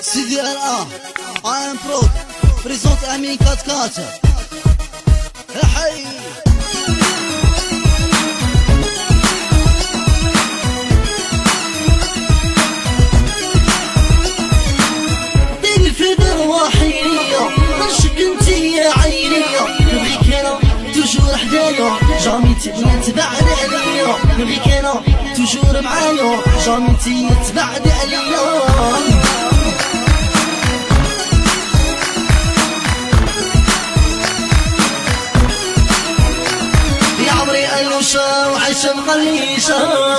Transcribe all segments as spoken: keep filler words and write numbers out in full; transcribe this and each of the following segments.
C D L A I am proud présente Amin quatre quatre. Hey ديني في برواحي رشك انتي يا عيني نبغيك انا توجور حدايا جامي تبعد عليا نبغيك انا توجور معايا جامي تبعد عليا وعيشة مقليشة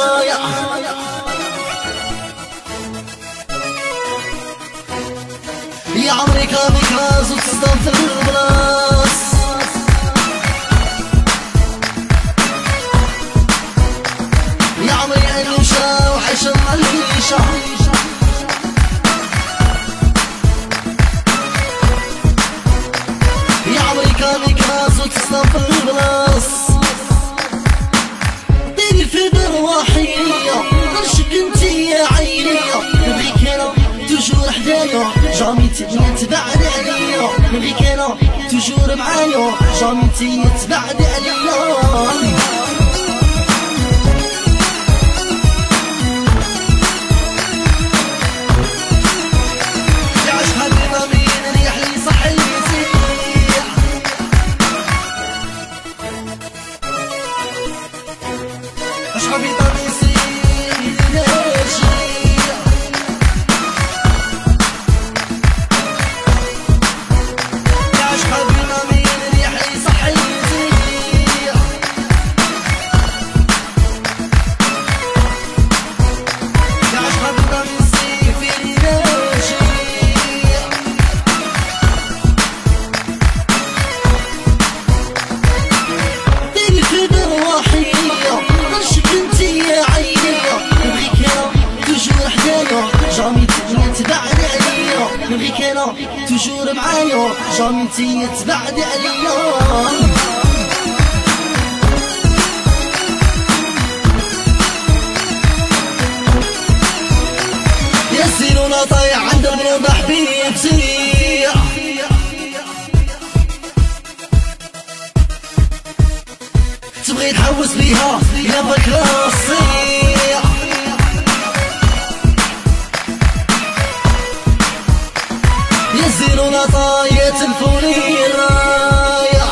يا عمري كابك راس وتصدم في البلاص يا عمري أنوشة وعيشة مقليشة يا عمري كابك راس وتصدم في البلاص في برواحي رشك انتي يا عيني نبغيك انا توجور حدايا جامي تبعد عليا نبغيك انا توجور معايا جامي تبعد عليا أشحبي طميسي ليشي يا أشحبي طمين ريحي صحيتي يا أشحبي طميسي في ليشي ديني في برواحي جامي تبعد عليا نبغيك انا توجور معايا جامي تبعد عليا يا الزينونة طايع عند البنوضة حبيبتي تبغي تحوس بيها يا بكراسي يا الزينونة طايت الفولي راية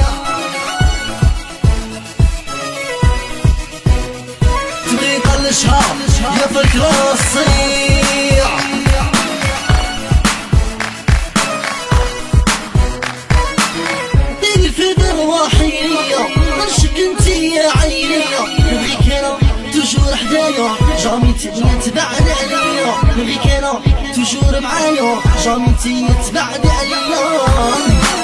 تبغي نطلشها يا فكرة الصيع ديني في برواحي رشك انتي يا عيني نبغيك انا توجور حدايا جامي تبعد عليا نبغيك انا توجور معايا جامي تبعد عليا